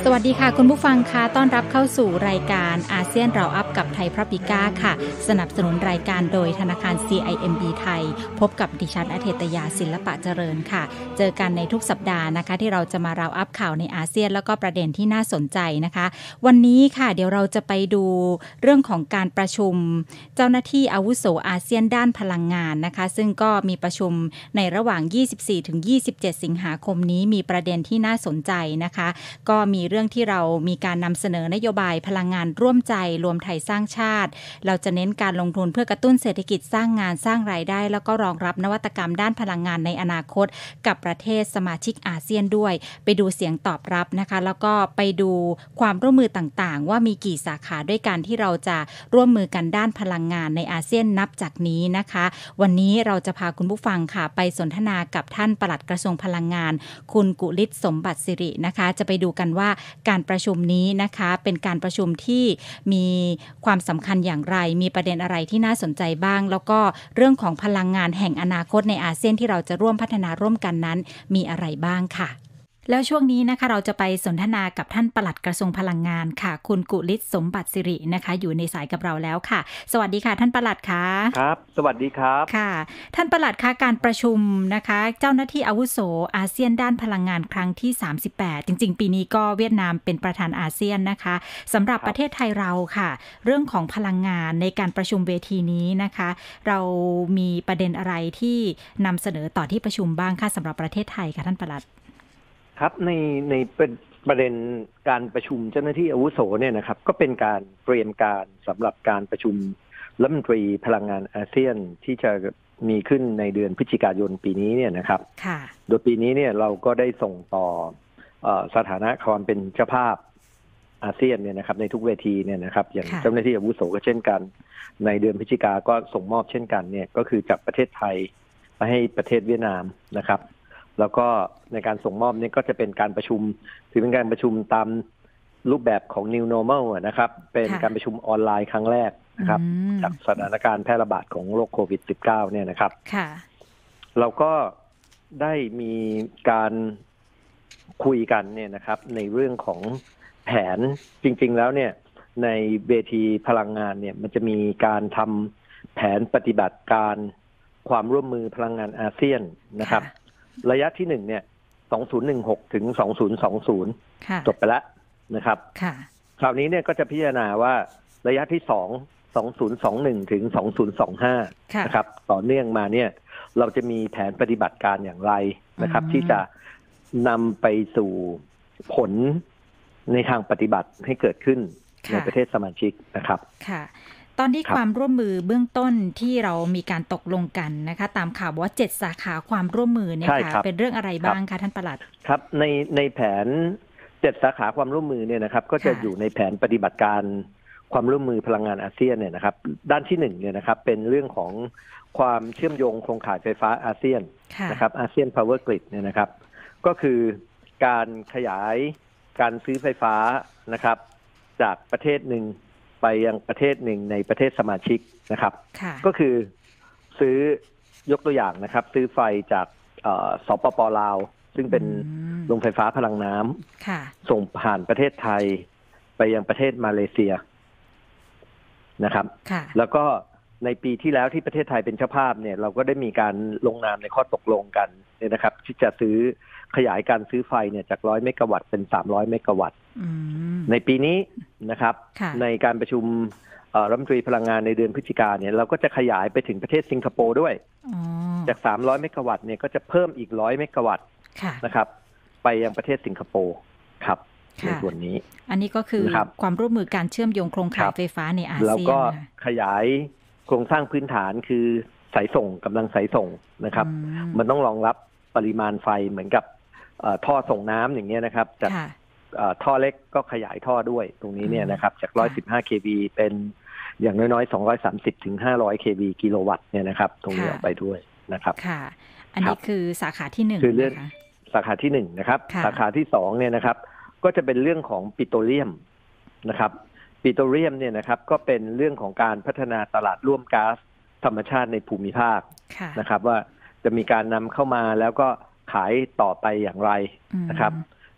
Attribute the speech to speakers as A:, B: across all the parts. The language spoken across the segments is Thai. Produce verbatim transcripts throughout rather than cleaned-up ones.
A: สวัสดีค่ะคุณผู้ฟังคะต้อนรับเข้าสู่รายการอาเซียนเราอัพกับไทยพร็อพติก้าค่ะสนับสนุนรายการโดยธนาคาร ซี ไอ เอ็ม บี ไทยพบกับดิฉันอเทตยาศิลปะเจริญค่ะเจอกันในทุกสัปดาห์นะคะที่เราจะมาเราอัพข่าวในอาเซียนแล้วก็ประเด็นที่น่าสนใจนะคะวันนี้ค่ะเดี๋ยวเราจะไปดูเรื่องของการประชุมเจ้าหน้าที่อาวุโสอาเซียนด้านพลังงานนะคะซึ่งก็มีประชุมในระหว่าง ยี่สิบสี่ถึงยี่สิบเจ็ด สิงหาคมนี้มีประเด็นที่น่าสนใจนะคะก็มีเรื่องที่เรามีการนำเสนอนโยบายพลังงานร่วมใจรวมไทยสร้างชาติเราจะเน้นการลงทุนเพื่อกระตุ้นเศรษฐกิจสร้างงานสร้างรายได้แล้วก็รองรับนวัตกรรมด้านพลังงานในอนาคตกับประเทศสมาชิกอาเซียนด้วยไปดูเสียงตอบรับนะคะแล้วก็ไปดูความร่วมมือต่างๆว่ามีกี่สาขาด้วยกันที่เราจะร่วมมือกันด้านพลังงานในอาเซียนนับจากนี้นะคะวันนี้เราจะพาคุณผู้ฟังค่ะไปสนทนากับท่านปลัดกระทรวงพลังงานคุณกุฤทธิ์สมบัติสิรินะคะจะไปดูกันว่าการประชุมนี้นะคะเป็นการประชุมที่มีความสำคัญอย่างไรมีประเด็นอะไรที่น่าสนใจบ้างแล้วก็เรื่องของพลังงานแห่งอนาคตในอาเซียนที่เราจะร่วมพัฒนาร่วมกันนั้นมีอะไรบ้างค่ะแล้วช่วงนี้นะคะเราจะไปสนทนากับท่านปลัดกระทรวงพลังงานค่ะคุณกุฤทธิ์สมบัติสิรินะคะอยู่ในสายกับเราแล้วค่ะสวัสดีค่ะท่านปลัดค่ะ
B: ครับสวัสดีครับ
A: ค่ะท่านปลัดคะการประชุมนะคะเจ้าหน้าที่อาวุโสอาเซียนด้านพลังงานครั้งที่สามสิบแปดจริงๆปีนี้ก็เวียดนามเป็นประธานอาเซียนนะคะสำหรับประเทศไทยเราค่ะเรื่องของพลังงานในการประชุมเวทีนี้นะคะเรามีประเด็นอะไรที่นำเสนอต่อที่ประชุมบ้างค่ะสำหรับประเทศไทยค่ะท่านปลัด
B: ครับในในเป็นประเด็นการประชุมเจ้าหน้าที่อาวุโสเนี่ยนะครับก็เป็นการเตรียมการสำหรับการประชุมรัฐมนตรีพลังงานอาเซียนที่จะมีขึ้นในเดือนพฤศจิกายนปีนี้เนี่ยนะครับโดยปีนี้เนี่ยเราก็ได้ส่งต่อเอ่อสถานะความเป็นเจ้าภาพอาเซียนเนี่ยนะครับในทุกเวทีเนี่ยนะครับอย่างเจ้าหน้าที่อาวุโสก็เช่นกันในเดือนพฤศจิกาก็ส่งมอบเช่นกันเนี่ยก็คือจากประเทศไทยไปให้ประเทศเวียดนามนะครับแล้วก็ในการส่งมอบนี่ก็จะเป็นการประชุมถือเป็นการประชุมตามรูปแบบของ New Normal นะครับเป็นการประชุมออนไลน์ครั้งแรกนะครับจากสถานการณ์แพร่ระบาดของโรคโควิด สิบเก้า เนี่ยนะครับเราก็ได้มีการคุยกันเนี่ยนะครับในเรื่องของแผนจริงๆแล้วเนี่ยในเวทีพลังงานเนี่ยมันจะมีการทำแผนปฏิบัติการความร่วมมือพลังงานอาเซียนนะครับระยะที่หนึ่งเนี่ยสองพันสิบหกถึงสองพันยี่สิบจบไปแล้วนะครับคราวนี้เนี่ยก็จะพิจารณาว่าระยะที่สองสองพันยี่สิบเอ็ดถึงสองพันยี่สิบห้านะครับต่อเนื่องมาเนี่ยเราจะมีแผนปฏิบัติการอย่างไรนะครับที่จะนำไปสู่ผลในทางปฏิบัติให้เกิดขึ้นในประเทศสมาชิกนะครับ
A: ค่ะตอนที่ความร่วมมือเบื้องต้นที่เรามีการตกลงกันนะคะตามข่าวว่าเจ็ดสาขาความร่วมมือเนี่ยค่ะเป็นเรื่องอะไรบ้างคะท่านปลัด
B: ครับในในแผนเจ็ดสาขาความร่วมมือเนี่ยนะครับก็จะอยู่ในแผนปฏิบัติการความร่วมมือพลังงานอาเซียนเนี่ยนะครับด้านที่หนึ่งเนี่ยนะครับเป็นเรื่องของความเชื่อมโยงโครงข่ายไฟฟ้าอาเซียนนะครับอาเซียนพาวเวอร์กริดเนี่ยนะครับก็คือการขยายการซื้อไฟฟ้านะครับจากประเทศหนึ่งไปยังประเทศหนึ่งในประเทศสมาชิกนะครับก็คือซื้อยกตัวอย่างนะครับซื้อไฟจากสปป.ลาวซึ่งเป็นโรงไฟฟ้าพลังน้ำส่งผ่านประเทศไทยไปยังประเทศมาเลเซียนะครับแล้วก็ในปีที่แล้วที่ประเทศไทยเป็นเจ้าภาพเนี่ยเราก็ได้มีการลงนามในข้อตกลงกันเนี่ยนะครับที่จะซื้อขยายการซื้อไฟเนี่ยจากหนึ่งร้อยเมกะวัตต์เป็นสามร้อยเมกะวัตต์ในปีนี้นะครับในการประชุมรัฐมนตรีพลังงานในเดือนพฤศจิกายนเนี่ยเราก็จะขยายไปถึงประเทศสิงคโปร์ด้วยจากสามร้อยเมกะวัตต์เนี่ยก็จะเพิ่มอีกหนึ่งร้อยเมกะวัตต์นะครับไปยังประเทศสิงคโปร์ครับในส่วนนี้
A: อันนี้ก็คือความร่วมมือการเชื่อมโยงโครงข่ายไฟฟ้าในอาเซียน
B: แล้วก็ขยายโครงสร้างพื้นฐานคือสายส่งกำลังสายส่งนะครับมันต้องรองรับปริมาณไฟเหมือนกับท่อส่งน้ำอย่างเงี้ยนะครับจากท่อเล็กก็ขยายท่อด้วยตรงนี้เนี่ยนะครับจากหนึ่งร้อยสิบห้า เค วี เป็นอย่างน้อยๆสองร้อยสามสิบถึงห้าร้อย เค วี กิโลวัตต์เนี่ยนะครับตรงนี้ออกไปด้วยนะครับ
A: ค่ะอันนี้คือสาขาที่หนึ่ง
B: คือเรื่องสาขาที่หนึ่งนะครับสาขาที่สองเนี่ยนะครับก็จะเป็นเรื่องของปิโตรเลียมนะครับปิโตรเลียมเนี่ยนะครับก็เป็นเรื่องของการพัฒนาตลาดร่วมก๊าซธรรมชาติในภูมิภาคนะครับว่าจะมีการนำเข้ามาแล้วก็ขายต่อไปอย่างไรนะครับ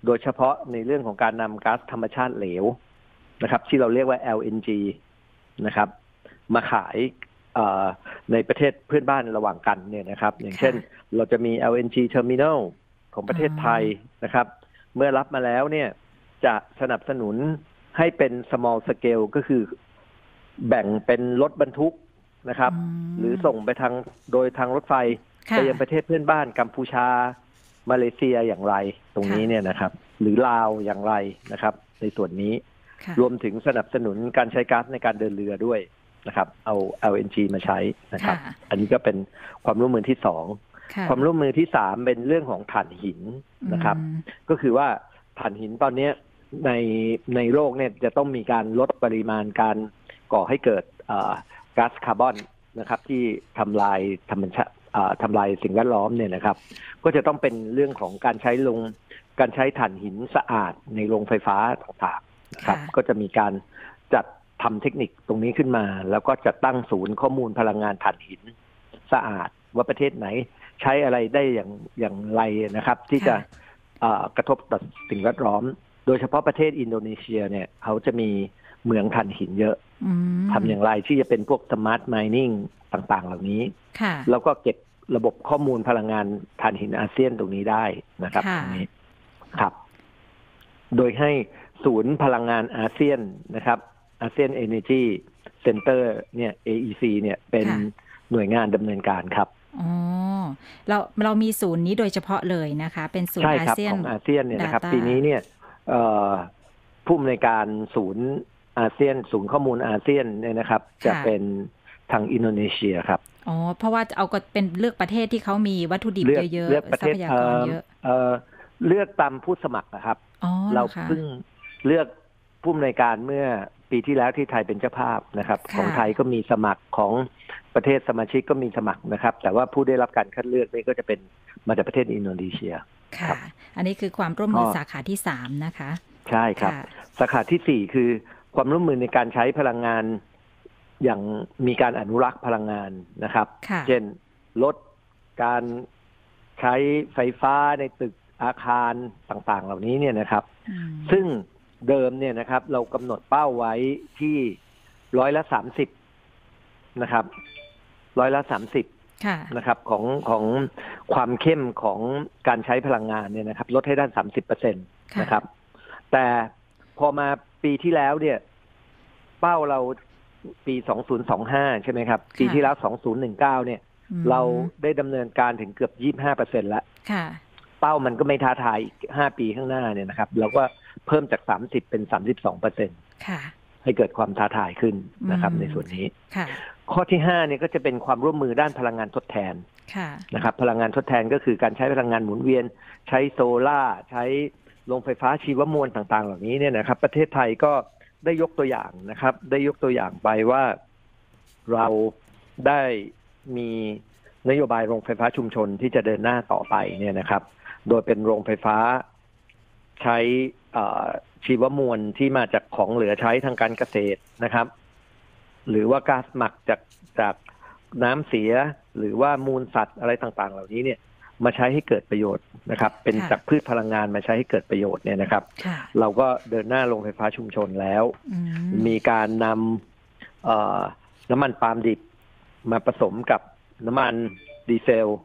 B: โดยเฉพาะในเรื่องของการนำก๊าซธรรมชาติเหลวนะครับที่เราเรียกว่า แอล เอ็น จี นะครับมาขายในประเทศเพื่อนบ้านระหว่างกันเนี่ยนะครับอย่างเช่นเราจะมี แอล เอ็น จี Terminal ของประเทศไทยนะครับเมื่อรับมาแล้วเนี่ยจะสนับสนุนให้เป็น small scale ก็คือแบ่งเป็นรถบรรทุกนะครับหรือส่งไปทางโดยทางรถไฟไปยังประเทศเพื่อนบ้านกัมพูชามาเลเซียอย่างไรตรงนี้เนี่ยนะครับหรือลาวอย่างไรนะครับในส่วนนี้รวมถึงสนับสนุนการใช้ก๊าซในการเดินเรือด้วยนะครับเอา แอล เอ็น จี มาใช้นะครับอันนี้ก็เป็นความร่วมมือที่สองความร่วมมือที่สามเป็นเรื่องของถ่านหินนะครับก็คือว่าถ่านหินตอนนี้ในในโลกเนี่ยจะต้องมีการลดปริมาณการก่อให้เกิดก๊าซคาร์บอนนะครับที่ทำลายธรรมชาติทำลายสิ่งแวดล้อมเนี่ยนะครับก็จะต้องเป็นเรื่องของการใช้ลงการใช้ถ่านหินสะอาดในโรงไฟฟ้าต่างๆนะครับก็จะมีการจัดทำเทคนิคตรงนี้ขึ้นมาแล้วก็จัดตั้งศูนย์ข้อมูลพลังงานถ่านหินสะอาดว่าประเทศไหนใช้อะไรได้อย่างอย่างไรนะครับที่จะกระทบต่อสิ่งแวดล้อมโดยเฉพาะประเทศอินโดนีเซียเนี่ยเขาจะมีเหมืองถ่านหินเยอะทำอย่างไรที่จะเป็นพวกสมาร์ทไมนิ่งต่างๆเหล่านี้แล้วก็เก็บระบบข้อมูลพลังงานถ่านหินอาเซียนตรงนี้ได้นะครับตรงนี้ครับโดยให้ศูนย์พลังงานอาเซียนนะครับอาเซียนเอเนจีเซ็นเตอร์เนี่ย เอ อี ซี เนี่ยเป็นหน่วยงานดำเนินการครับ
A: อ๋อเราเรามีศูนย์นี้โดยเฉพาะเลยนะคะเป็นศูนย์อาเซียน
B: ของอาเซียนเนี่ยนะครับปีนี้เนี่ยผู้อำนวยการศูนย์อาเซียนศูนย์ข้อมูลอาเซียนเนี่ยนะครับจะเป็นทางอินโดนีเซียครับ
A: อ๋อเพราะว่าเอาก็เป็นเลือกประเทศที่เขามีวัตถุดิบเยอะๆทรัพยากรเยอะ
B: เลือกตามผู้สมัครนะครับเราเพิ่งเลือกผู้อำนวยการเมื่อปีที่แล้วที่ไทยเป็นเจ้าภาพนะครับของไทยก็มีสมัครของประเทศสมาชิกก็มีสมัครนะครับแต่ว่าผู้ได้รับการคัดเลือกนี่ก็จะเป็นมาจากประเทศอินโดนีเซีย
A: ค่ะอันนี้คือความร่วมมือสาขาที่สามนะคะ
B: ใช่ครับสาขาที่สี่คือความร่วมมือในการใช้พลังงานอย่างมีการอนุรักษ์พลังงานนะครับเช่นลดการใช้ไฟฟ้าในตึกอาคารต่างๆเหล่านี้เนี่ยนะครับซึ่งเดิมเนี่ยนะครับเรากำหนดเป้าไว้ที่ร้อยละสามสิบนะครับร้อยละสามสิบนะครับของของความเข้มของการใช้พลังงานเนี่ยนะครับลดให้ได้สามสิบเปอร์เซ็นต์นะครับแต่พอมาปีที่แล้วเนี่ยเป้าเราปีสองพันยี่สิบห้าใช่ไหมครับปีที่แล้วสองพันสิบเก้าเนี่ยเราได้ดำเนินการถึงเกือบ ยี่สิบห้าเปอร์เซ็นต์ แล้วเป้ามันก็ไม่ท้าทายอีกห้าปีข้างหน้าเนี่ยนะครับเราก็เพิ่มจากสามสิบเป็น สามสิบสองเปอร์เซ็นต์
A: ค่ะ
B: ให้เกิดความท้าทายขึ้นนะครับในส่วนนี้ข้อที่ห้าเนี่ยก็จะเป็นความร่วมมือด้านพลังงานทดแทนนะครับพลังงานทดแทนก็คือการใช้พลังงานหมุนเวียนใช้โซล่าใช้โรงไฟฟ้าชีวมวลต่างๆเหล่านี้เนี่ยนะครับประเทศไทยก็ได้ยกตัวอย่างนะครับได้ยกตัวอย่างไปว่าเราได้มีนโยบายโรงไฟฟ้าชุมชนที่จะเดินหน้าต่อไปเนี่ยนะครับโดยเป็นโรงไฟฟ้าใช้ชีวมวลที่มาจากของเหลือใช้ทางการเกษตรนะครับหรือว่าก๊าซหมักจากจากน้ำเสียหรือว่ามูลสัตว์อะไรต่างๆเหล่านี้เนี่ยมาใช้ให้เกิดประโยชน์นะครับเป็นจากพืชพลังงานมาใช้ให้เกิดประโยชน์เนี่ยนะครับเราก็เดินหน้าโรงไฟฟ้าชุมชนแล้วมีการนำน้ำมันปาล์มดิบมาผสมกับน้ำมันดีเซล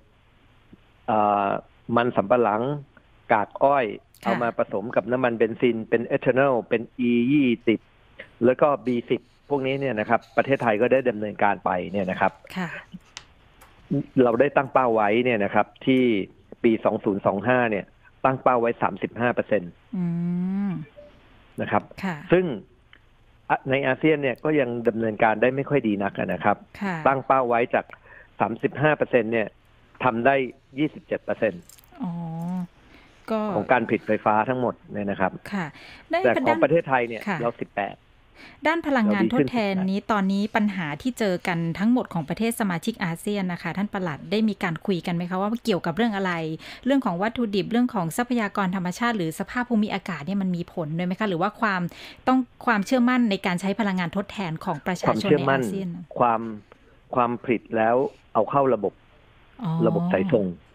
B: มันสำปะหลังกากอ้อยเอามาผสมกับน้ำมันเบนซินเป็นเอทานอลเป็น อี ยี่สิบ แล้วก็ บี สิบ พวกนี้เนี่ยนะครับประเทศไทยก็ได้ดำเนินการไปเนี่ยนะครับเราได้ตั้งเป้าไว้เนี่ยนะครับที่ปีสองพันยี่สิบห้าเนี่ยตั้งเป้าไว้ สามสิบห้าเปอร์เซ็นต์ นะครับซึ่งในอาเซียนเนี่ยก็ยังดำเนินการได้ไม่ค่อยดีนักนะครับตั้งเป้าไว้จาก สามสิบห้าเปอร์เซ็นต์ เนี่ยทำได้ ยี่สิบเจ็ดเปอร์เซ็นต์ ของการผลิตไฟฟ้าทั้งหมดเนี่ยนะครับแต่ของประเทศไทยเนี่ยเราสิบแปด
A: ด้านพลังงานทดแทนนี้ตอนนี้ปัญหาที่เจอกันทั้งหมดของประเทศสมาชิกอาเซียนนะคะท่านปลัดได้มีการคุยกันไหมคะว่าเกี่ยวกับเรื่องอะไรเรื่องของวัตถุดิบเรื่องของทรัพยากรธรรมชาติหรือสภาพภูมิอากาศเนี่ยมันมีผลด้วยไหมคะหรือว่าความต้องความเชื่อมั่นในการใช้พลังงานทดแทนของประชาชนในอาเซียน
B: ความความผลิตแล้วเอาเข้าระบบระบบสายส่ง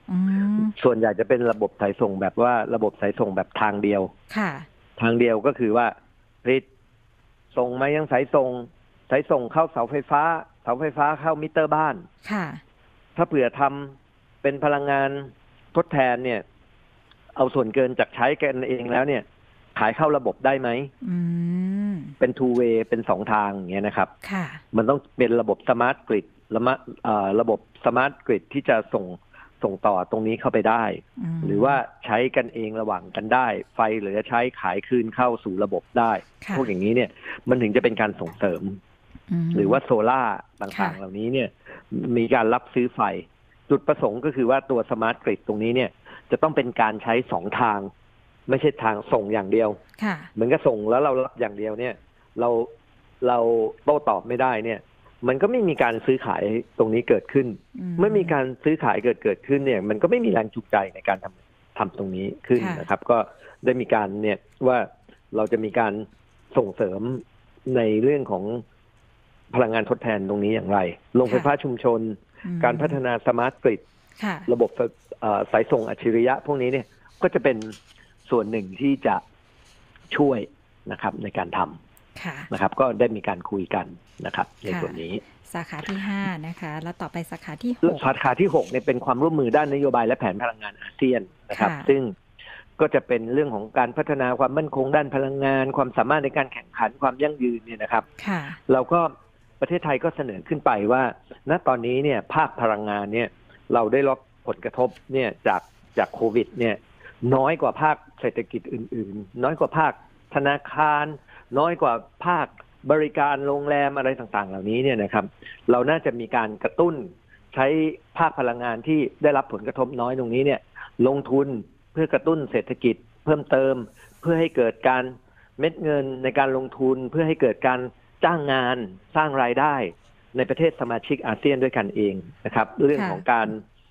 B: ส่วนใหญ่จะเป็นระบบสายส่งแบบว่าระบบสายส่งแบบทางเดียว
A: ค่ะ
B: ทางเดียวก็คือว่าผลิตส่งมายังสายส่งสายส่งเข้าเสาไฟฟ้าเสาไฟฟ้าเข้ามิเตอร์บ้าน
A: ค่ะ
B: ถ้าเผื่อทำเป็นพลังงานทดแทนเนี่ยเอาส่วนเกินจากใช้กันเองแล้วเนี่ยขายเข้าระบบได้ไหมเป็น two way เป็นสองทางอย่างเงี้ยนะครับมันต้องเป็นระบบสมาร์ทกริดระบบสมาร์ทกริดที่จะส่งส่งต่อตรงนี้เข้าไปได้หรือว่าใช้กันเองระหว่างกันได้ไฟเหลือใช้ขายคืนเข้าสู่ระบบได้พวกอย่างนี้เนี่ยมันถึงจะเป็นการส่งเสริมหรือว่าโซล่าต่างๆเหล่านี้เนี่ยมีการรับซื้อไฟจุดประสงค์ก็คือว่าตัวสมาร์ทกริดตรงนี้เนี่ยจะต้องเป็นการใช้สองทางไม่ใช่ทางส่งอย่างเดียวเหมือนกับส่งแล้วเรารับอย่างเดียวเนี่ยเราเราโต้ตอบไม่ได้เนี่ยมันก็ไม่มีการซื้อขายตรงนี้เกิดขึ้นเมื่อมีการซื้อขายเกิดเกิดขึ้นเนี่ยมันก็ไม่มีแรงจูงใจในการทำทำตรงนี้ขึ้นนะครับก็ได้มีการเนี่ยว่าเราจะมีการส่งเสริมในเรื่องของพลังงานทดแทนตรงนี้อย่างไรโรงไฟฟ้าชุมชนการพัฒนาสมาร์ทกริดระบบสายส่งอัจฉริยะพวกนี้เนี่ยก็จะเป็นส่วนหนึ่งที่จะช่วยนะครับในการทำนะครับก็ได้มีการคุยกันนะครับในส่วนนี้
A: สาขาที่ห้านะคะแล้วต่อไปสาขาที่หก
B: สาขาที่หกเนี่ยเป็นความร่วมมือด้านนโยบายและแผนพลังงานอาเซียนนะครับซึ่งก็จะเป็นเรื่องของการพัฒนาความมั่นคงด้านพลังงานความสามารถในการแข่งขันความยั่งยืนเนี่ยนะครับเราก็ประเทศไทยก็เสนอขึ้นไปว่าณตอนนี้เนี่ยภาคพลังงานเนี่ยเราได้รับผลกระทบเนี่ยจากจากโควิดเนี่ยน้อยกว่าภาคเศรษฐกิจอื่นๆน้อยกว่าภาคธนาคารน้อยกว่าภาคบริการโรงแรมอะไรต่างๆเหล่านี้เนี่ยนะครับเราน่าจะมีการกระตุ้นใช้ภาคพลังงานที่ได้รับผลกระทบน้อยตรงนี้เนี่ยลงทุนเพื่อกระตุ้นเศรษฐกิจเพิ่มเติมเพื่อให้เกิดการเม็ดเงินในการลงทุนเพื่อให้เกิดการจ้างงานสร้างรายได้ในประเทศสมาชิกอาเซียนด้วยกันเองนะครับเรื่องของการ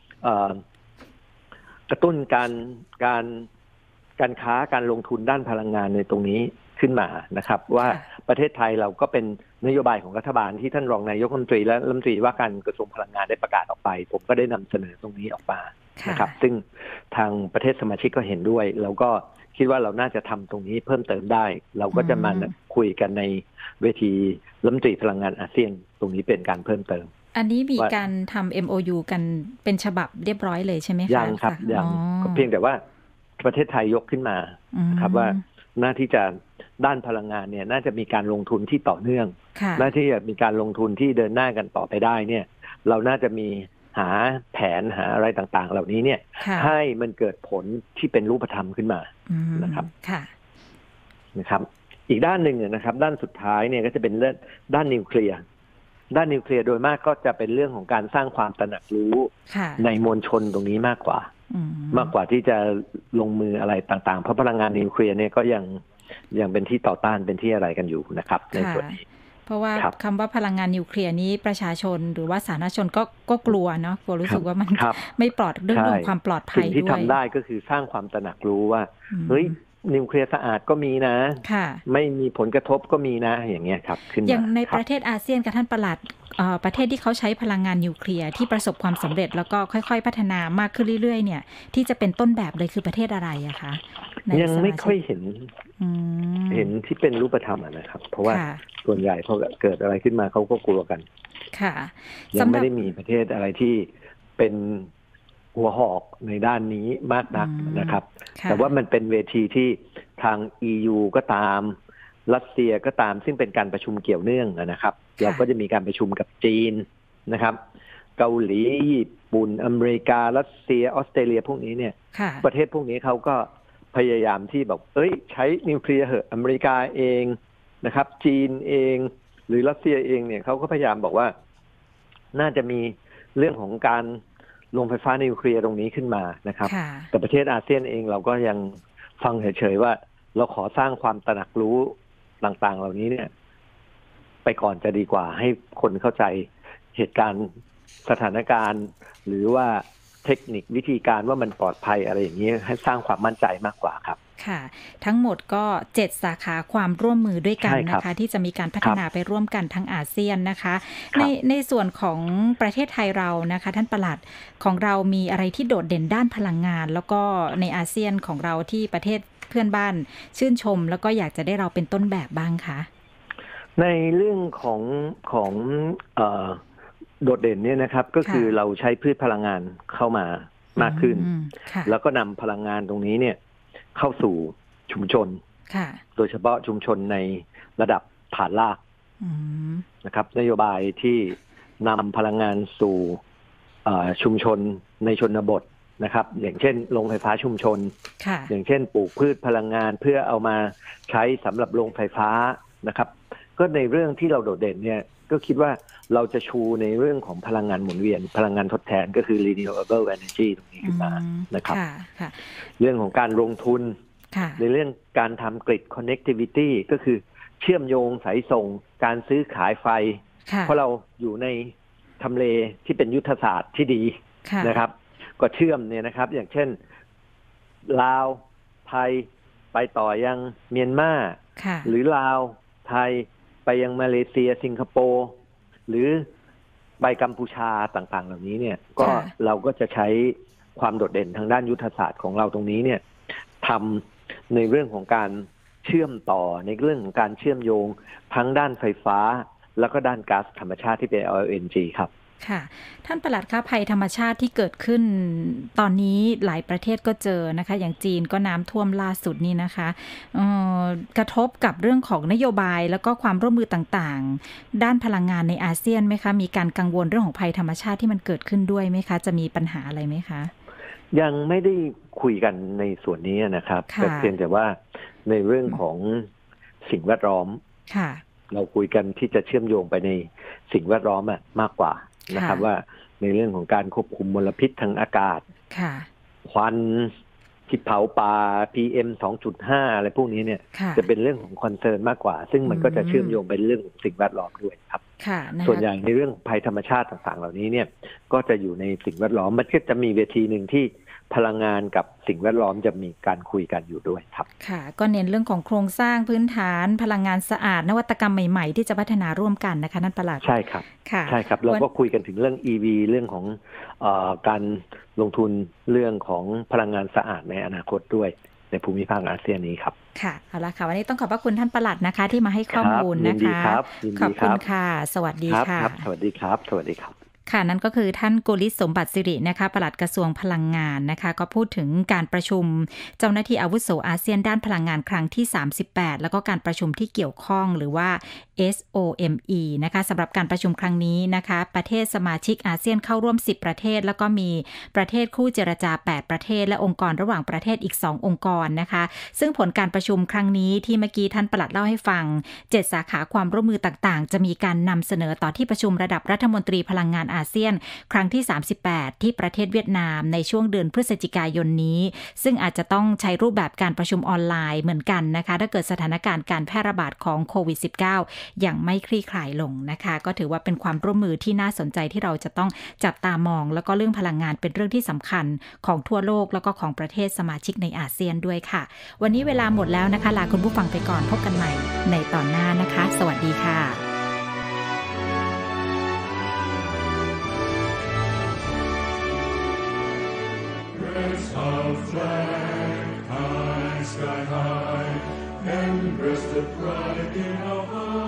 B: กระตุ้นการการการค้าการลงทุนด้านพลังงานในตรงนี้ขึ้นมานะครับว่าประเทศไทยเราก็เป็นนโยบายของรัฐบาลที่ท่านรองนายกรัฐมนตรีและรัฐมนตรีว่าการกระทรวงพลังงานได้ประกาศออกไปผมก็ได้นำเสนอตรงนี้ออกมานะครับซึ่งทางประเทศสมาชิกก็เห็นด้วยแล้วก็คิดว่าเราน่าจะทำตรงนี้เพิ่มเติมได้เราก็จะมาคุยกันในเวทีรัฐมนตรีพลังงานอาเซียนตรงนี้เป็นการเพิ่มเติม
A: อันนี้มีการทำ เอ็ม โอ ยู กันเป็นฉบับเรียบร้อยเลยใช่ไหมคะ
B: ยังครับยังเพียงแต่ว่าประเทศไทยยกขึ้นมานะครับว่าหน้าที่จะด้านพลังงานเนี่ยน่าจะมีการลงทุนที่ต่อเนื่องหน้าที่จะมีการลงทุนที่เดินหน้ากันต่อไปได้เนี่ยเราน่าจะมีหาแผนหาอะไรต่างๆเหล่านี้เนี่ยให้มันเกิดผลที่เป็นรูปธรรมขึ้นมานะครับนะครับอีกด้านหนึ่งนะครับด้านสุดท้ายเนี่ยก็จะเป็นเรื่องด้านนิวเคลียร์ด้านนิวเคลียร์โดยมากก็จะเป็นเรื่องของการสร้างความตระหนักรู้ในมวลชนตรงนี้มากกว่ามากกว่าที่จะลงมืออะไรต่างๆเพราะพลังงานนิวเคลียร์เนี่ยก็ยังยังเป็นที่ต่อต้านเป็นที่อะไรกันอยู่นะครับในส่วนนี้
A: เพราะว่าคำว่าพลังงานนิวเคลียร์นี้ประชาชนหรือว่าสาธารณชนก็ก็กลัวเนาะกลัวรู้สึกว่ามันไม่ปลอดเรื่องของความปลอดภัยด้วย
B: สิ่งที่ทำได้ก็คือสร้างความตระหนักรู้ว่าเฮ้ยนิวเคลียร์สะอาดก็มีนะไม่มีผลกระทบก็มีนะอย่างเงี้ยครับขึ้นมา
A: อย่างในประเทศอาเซียนกับท่านปลัดประเทศที่เขาใช้พลังงานนิวเคลียร์ที่ประสบความสำเร็จแล้วก็ค่อยๆพัฒนามากขึ้นเรื่อยๆเนี่ยที่จะเป็นต้นแบบเลยคือประเทศอะไรอะคะ
B: ยังไม่ค่อยเห็นเห็นที่เป็นรูปธรรมนะครับเพราะว่าส่วนใหญ่พอเกิดอะไรขึ้นมาเขาก็กลัวกัน
A: ค่ะ
B: ยังไม่ได้มีประเทศอะไรที่เป็นหัวหอกในด้านนี้มากนักนะครับแต่ว่ามันเป็นเวทีที่ทาง อี ยู ก็ตามรัสเซียก็ตามซึ่งเป็นการประชุมเกี่ยวเนื่องนะครับเราก็จะมีการประชุมกับจีนนะครับเกาหลีญี่ปุ่นอเมริการัสเซียออสเตรเลียพวกนี้เนี่ยประเทศพวกนี้เขาก็พยายามที่แบบเอ้ยใช้นิวเคลียร์เหอะอเมริกาเองนะครับจีนเองหรือรัสเซียเองเนี่ยเขาก็พยายามบอกว่าน่าจะมีเรื่องของการโรงไฟฟ้านิวเคลียร์ตรงนี้ขึ้นมานะครับแต่ประเทศอาเซียนเองเราก็ยังฟังเฉยๆว่าเราขอสร้างความตระหนักรู้ต่างๆเหล่านี้เนี่ยไปก่อนจะดีกว่าให้คนเข้าใจเหตุการณ์สถานการณ์หรือว่าเทคนิควิธีการว่ามันปลอดภัยอะไรอย่างนี้ให้สร้างความมั่นใจมากกว่าครับ
A: ค่ะทั้งหมดก็เจ็ดสาขาความร่วมมือด้วยกันนะคะที่จะมีการพัฒนาไปร่วมกันทั้งอาเซียนนะคะในในส่วนของประเทศไทยเรานะคะท่านปลัดของเรามีอะไรที่โดดเด่นด้านพลังงานแล้วก็ในอาเซียนของเราที่ประเทศเพื่อนบ้านชื่นชมแล้วก็อยากจะได้เราเป็นต้นแบบบ้างคะ
B: ในเรื่องของของเอ่อโดดเด่นเนี่ยนะครับก็คือเราใช้พืชพลังงานเข้ามามากขึ้นแล้วก็นำพลังงานตรงนี้เนี่ยเข้าสู่ชุมชนโดยเฉพาะชุมชนในระดับฐานรากนะครับนโยบายที่นำพลังงานสู่ชุมชนในชนบทนะครับอย่างเช่นโรงไฟฟ้าชุมชนอย่างเช่นปลูกพืชพลังงานเพื่อเอามาใช้สำหรับโรงไฟฟ้านะครับก็ในเรื่องที่เราโดดเด่นเนี่ยก็คิดว่าเราจะชูในเรื่องของพลังงานหมุนเวียนพลังงานทดแทนก็คือ renewable energy ตรงนี้ขึ้นมานะครับเรื่องของการลงทุนในเรื่องการทำ grid connectivity ก็คือเชื่อมโยงสายส่งการซื้อขายไฟเพราะเราอยู่ในทำเลที่เป็นยุทธศาสตร์ที่ดีนะครับก็เชื่อมเนี่ยนะครับอย่างเช่นลาวไทยไปต่อยังเมียนมาหรือลาวไทยไปยังมาเลเซียสิงคโปร์หรือไปกัมพูชาต่างๆเหล่านี้เนี่ยก็เราก็จะใช้ความโดดเด่นทางด้านยุทธศาสตร์ของเราตรงนี้เนี่ยทำในเรื่องของการเชื่อมต่อในเรื่องของการเชื่อมโยงทั้งด้านไฟฟ้าแล้วก็ด้านก๊าซธรรมชาติที่เป็น แอล เอ็น จี ครับ
A: ค่ะท่านปลัดคะภัยธรรมชาติที่เกิดขึ้นตอนนี้หลายประเทศก็เจอนะคะอย่างจีนก็น้ำท่วมล่าสุดนี่นะคะกระทบกับเรื่องของนโยบายแล้วก็ความร่วมมือต่างๆด้านพลังงานในอาเซียนไหมคะมีการกังวลเรื่องของภัยธรรมชาติที่มันเกิดขึ้นด้วยไหมคะจะมีปัญหาอะไรไหมคะ
B: ยังไม่ได้คุยกันในส่วนนี้นะครับแต่เพียงแต่ว่าในเรื่องของสิ่งแวดล้อมเราคุยกันที่จะเชื่อมโยงไปในสิ่งแวดล้อมมากกว่านะครับว่าในเรื่องของการควบคุมมลพิษทางอากาศควันที่เผาป่า พี เอ็ม สองจุดห้า อะไรพวกนี้เนี่ยจะเป็นเรื่องของคอนเซิร์นมากกว่าซึ่งมันก็จะเชื่อมโยงเป็นเรื่องของสิ่งแวดล้อมด้วยครับส่วนใหญ่ในเรื่องภัยธรรมชาติต่างๆเหล่านี้เนี่ยก็จะอยู่ในสิ่งแวดล้อมมันก็จะมีเวทีหนึ่งที่พลังงานกับสิ่งแวดล้อมจะมีการคุยกันอยู่ด้วยครับ
A: ค่ะก็เน้นเรื่องของโครงสร้างพื้นฐานพลังงานสะอาดนวัตกรรมใหม่ๆที่จะพัฒนาร่วมกันนะคะท่านปลัด
B: ใช่ครับใช่ครับเราก็คุยกันถึงเรื่อง อี วี เรื่องของเอ่อการลงทุนเรื่องของพลังงานสะอาดในอนาคตด้วยในภูมิภาคอาเซียนนี้ครับ
A: ค่ะเอาละค่ะวันนี้ต้องขอบพระคุณท่านปลัดนะคะที่มาให้ข้อมูลนะคะขอบคุณค่ะสวัสดีค่ะ
B: สวัสดีครับสวัสดีครับ
A: ค่ะนั่นก็คือท่านโกฤษ สมบัติสิรินะคะปลัดกระทรวงพลังงานนะคะก็พูดถึงการประชุมเจ้าหน้าที่อาวุโสอาเซียนด้านพลังงานครั้งที่สามสิบแปดแล้วก็การประชุมที่เกี่ยวข้องหรือว่า เอส โอ เอ็ม อี นะคะสำหรับการประชุมครั้งนี้นะคะประเทศสมาชิกอาเซียนเข้าร่วมสิบประเทศแล้วก็มีประเทศคู่เจรจาแปดประเทศและองค์กรระหว่างประเทศอีกสององค์กรนะคะซึ่งผลการประชุมครั้งนี้ที่เมื่อกี้ท่านปลัดเล่าให้ฟังเจ็ดสาขาความร่วมมือต่างๆจะมีการนำเสนอต่อที่ประชุมระดับรัฐมนตรีพลังงานอาเซียนครั้งที่สามสิบแปดที่ประเทศเวียดนามในช่วงเดือนพฤศจิกายนนี้ซึ่งอาจจะต้องใช้รูปแบบการประชุมออนไลน์เหมือนกันนะคะถ้าเกิดสถานการณ์การแพร่ระบาดของโควิด สิบเก้า ยังไม่คลี่คลายลงนะคะก็ถือว่าเป็นความร่วมมือที่น่าสนใจที่เราจะต้องจับตามองแล้วก็เรื่องพลังงานเป็นเรื่องที่สำคัญของทั่วโลกแล้วก็ของประเทศสมาชิกในอาเซียนด้วยค่ะวันนี้เวลาหมดแล้วนะคะลาคุณผู้ฟังไปก่อนพบกันใหม่ในตอนหน้านะคะสวัสดีค่ะ
C: Our flag high, sky high, and breast of pride in our hearts.